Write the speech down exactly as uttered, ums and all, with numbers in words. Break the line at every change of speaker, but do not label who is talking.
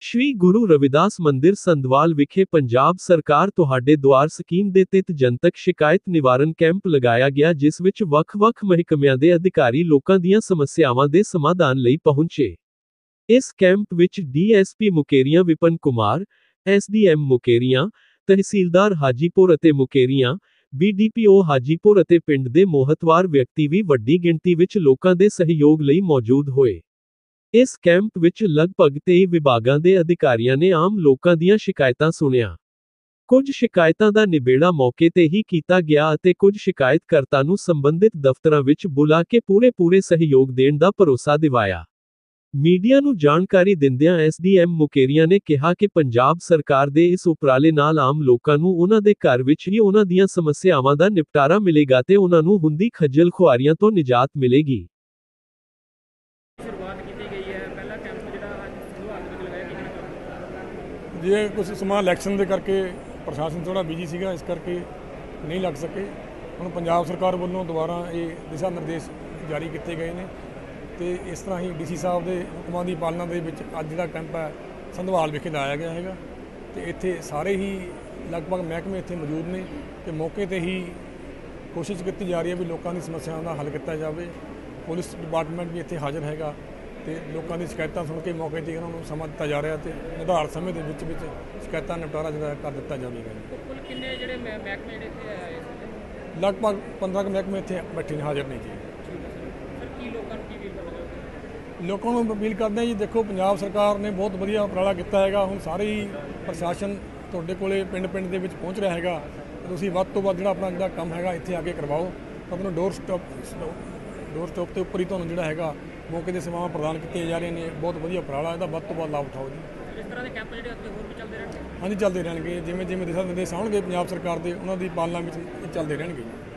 ਸ਼੍ਰੀ ਗੁਰੂ ਰਵਿਦਾਸ ਮੰਦਿਰ ਸੰਧਵਾਲ ਵਿਖੇ ਪੰਜਾਬ ਸਰਕਾਰ ਤੁਹਾਡੇ ਦੁਆਰ ਸਕੀਮ ਦੇ ਤਹਿਤ ਜਨਤਕ ਸ਼ਿਕਾਇਤ ਨਿਵਾਰਨ ਕੈਂਪ ਲਗਾਇਆ ਗਿਆ, ਜਿਸ ਵਿੱਚ ਵੱਖ-ਵੱਖ ਮਹਿਕਮਿਆਂ ਦੇ ਅਧਿਕਾਰੀ ਲੋਕਾਂ ਦੀਆਂ ਸਮੱਸਿਆਵਾਂ ਦੇ ਸਮਾਧਾਨ ਲਈ ਪਹੁੰਚੇ। ਇਸ ਕੈਂਪ ਵਿੱਚ D S P Mukerian Vipan Kumar, S D M Mukerian, ਤਹਿਸੀਲਦਾਰ ਹਾਜੀਪੁਰ ਅਤੇ Mukerian, B D P O Hajipur ਅਤੇ ਪਿੰਡ ਦੇ ਮੋਹਤਵਾਰ ਵਿਅਕਤੀ ਵੀ ਵੱਡੀ ਗਿਣਤੀ ਵਿੱਚ ਲੋਕਾਂ ਦੇ ਸਹਿਯੋਗ ਲਈ ਮੌਜੂਦ ਹੋਏ। ਇਸ ਕੈਂਪ ਵਿੱਚ ਲਗਭਗ ਤੇਈ ਵਿਭਾਗਾਂ ਦੇ ਅਧਿਕਾਰੀਆਂ ਨੇ ਆਮ ਲੋਕਾਂ ਦੀਆਂ ਸ਼ਿਕਾਇਤਾਂ ਸੁਣੀਆਂ। ਕੁਝ ਸ਼ਿਕਾਇਤਾਂ ਦਾ ਨਿਬੇੜਾ ਮੌਕੇ ਤੇ ਹੀ ਕੀਤਾ ਗਿਆ ਅਤੇ ਕੁਝ ਸ਼ਿਕਾਇਤਕਰਤਾ ਨੂੰ ਸੰਬੰਧਿਤ ਦਫ਼ਤਰਾਂ ਵਿੱਚ ਬੁਲਾ ਕੇ ਪੂਰੇ ਪੂਰੇ ਸਹਿਯੋਗ ਦੇਣ ਦਾ ਭਰੋਸਾ ਦਿਵਾਇਆ। ਮੀਡੀਆ ਨੂੰ ਜਾਣਕਾਰੀ ਦਿੰਦਿਆਂ ਐਸ ਡੀ ਐਮ ਮੁਕੇਰੀਆਂ ਨੇ ਕਿਹਾ ਕਿ ਪੰਜਾਬ ਸਰਕਾਰ ਦੇ ਇਸ ਉਪਰਾਲੇ ਨਾਲ ਆਮ ਲੋਕਾਂ ਨੂੰ ਉਹਨਾਂ ਦੇ ਘਰ ਵਿੱਚ ਹੀ ਉਹਨਾਂ ਦੀਆਂ ਸਮੱਸਿਆਵਾਂ ਦਾ ਨਿਪਟਾਰਾ ਮਿਲੇਗਾ ਤੇ ਉਹਨਾਂ ਨੂੰ ਹੁੰਦੀ ਖੱਜਲ ਖੁਆਰੀਆਂ ਤੋਂ ਨਿਜਾਤ ਮਿਲੇਗੀ।
ਜੇ ਕੁਝ ਸਮਾਂ ਇਲੈਕਸ਼ਨ ਦੇ ਕਰਕੇ ਪ੍ਰਸ਼ਾਸਨ ਥੋੜਾ ਬਿਜੀ ਸੀਗਾ, ਇਸ ਕਰਕੇ ਨਹੀਂ ਲੱਗ ਸਕੇ। ਹੁਣ ਪੰਜਾਬ ਸਰਕਾਰ ਵੱਲੋਂ ਦੁਬਾਰਾ ਇਹ ਦਿਸ਼ਾ ਨਿਰਦੇਸ਼ ਜਾਰੀ ਕੀਤੇ ਗਏ ਨੇ ਤੇ ਇਸ ਤਰ੍ਹਾਂ ਹੀ ਡੀ ਸੀ ਸਾਹਿਬ ਦੇ ਹੁਕਮਾਂ ਦੀ ਪਾਲਣਾ ਦੇ ਵਿੱਚ ਅੱਜ ਜਿਹੜਾ ਕੈਂਪ ਹੈ ਸੰਧਵਾਲ ਵਿਖੇ ਲਾਇਆ ਗਿਆ ਹੈਗਾ ਤੇ ਇੱਥੇ ਸਾਰੇ ਹੀ ਲਗਭਗ ਮਹਿਕਮੇ ਇੱਥੇ ਮੌਜੂਦ ਨੇ ਤੇ ਮੌਕੇ ਤੇ ਹੀ ਕੋਸ਼ਿਸ਼ ਕੀਤੀ ਜਾ ਰਹੀ ਹੈ ਵੀ ਲੋਕਾਂ ਦੀ ਸਮੱਸਿਆਵਾਂ ਦਾ ਹੱਲ ਕੀਤਾ ਜਾਵੇ। ਪੁਲਿਸ ਡਿਪਾਰਟਮੈਂਟ ਵੀ ਇੱਥੇ ਹਾਜ਼ਰ ਹੈਗਾ ਤੇ ਲੋਕਾਂ ਦੀ ਸ਼ਿਕਾਇਤਾਂ ਸੁਣ ਕੇ ਮੌਕੇ ਤੇ ਉਹਨਾਂ ਨੂੰ ਸਮਾਂ ਦਿੱਤਾ ਜਾ ਰਿਹਾ ਤੇ ਨਿਰਧਾਰਤ ਸਮੇਂ ਦੇ ਵਿੱਚ ਵਿੱਚ ਸ਼ਿਕਾਇਤਾਂ ਨਿਪਟਾਰਾ ਜਿਹੜਾ ਕਰ ਦਿੱਤਾ ਜਾਵੇਗਾ।
ਕੁੱਲ ਕਿੰਨੇ ਜਿਹੜੇ ਮਹਿਕਮੇ ਜਿਹੜੇ ਇੱਥੇ ਆਏ ਸੀ?
ਲਗਭਗ ਪੰਦਰਾਂ ਕੁ ਮਹਿਕਮੇ ਇੱਥੇ ਬੈਠੇ ਨੇ, ਹਾਜ਼ਰ ਨੇ ਜੀ।
ਸਰ ਕੀ ਲੋਕਾਂ ਨੂੰ ਕੀ ਅਪੀਲ ਕਰੋਗੇ?
ਲੋਕਾਂ ਨੂੰ ਅਪੀਲ ਕਰਦੇ ਹਾਂ ਜੀ, ਦੇਖੋ ਪੰਜਾਬ ਸਰਕਾਰ ਨੇ ਬਹੁਤ ਵਧੀਆ ਉਪਰਾਲਾ ਕੀਤਾ ਹੈਗਾ। ਹੁਣ ਸਾਰੇ ਹੀ ਪ੍ਰਸ਼ਾਸਨ ਤੁਹਾਡੇ ਕੋਲੇ ਪਿੰਡ ਪਿੰਡ ਦੇ ਵਿੱਚ ਪਹੁੰਚ ਰਿਹਾ ਹੈਗਾ। ਤੁਸੀਂ ਵੱਧ ਤੋਂ ਵੱਧ ਜਿਹੜਾ ਆਪਣਾ ਜਿਹੜਾ ਕੰਮ ਹੈਗਾ ਇੱਥੇ ਆ ਕੇ ਕਰਵਾਓ। ਤੁਹਾਨੂੰ ਡੋਰ ਸਟਾਪ ਡੋਰ ਸਟਾਪ ਦੇ ਉੱਪਰ ਹੀ ਤੁਹਾਨੂੰ ਜਿਹੜਾ ਹੈਗਾ ਮੌਕੇ ਦੇ ਸੇਵਾਵਾਂ ਪ੍ਰਦਾਨ ਕੀਤੀਆਂ ਜਾ ਰਹੀਆਂ ਨੇ। ਬਹੁਤ ਵਧੀਆ ਉਪਰਾਲਾ, ਇਹਦਾ ਵੱਧ ਤੋਂ ਵੱਧ ਲਾਭ ਉਠਾਓ ਜੀ।
ਇਸ ਤਰ੍ਹਾਂ ਦੇ ਕੈਂਪ ਜਿਹੜੇ ਅੱਗੇ ਹੋਰ ਵੀ ਚੱਲਦੇ ਰਹਿਣਗੇ?
ਹਾਂਜੀ, ਚੱਲਦੇ ਰਹਿਣਗੇ। ਜਿਵੇਂ ਜਿਵੇਂ ਦਿਸ਼ਾ ਨਿਰਦੇਸ਼ ਆਉਣਗੇ ਪੰਜਾਬ ਸਰਕਾਰ ਦੇ, ਉਹਨਾਂ ਦੀ ਪਾਲਣਾ ਵਿੱਚ ਇਹ ਚੱਲਦੇ ਰਹਿਣਗੇ ਜੀ।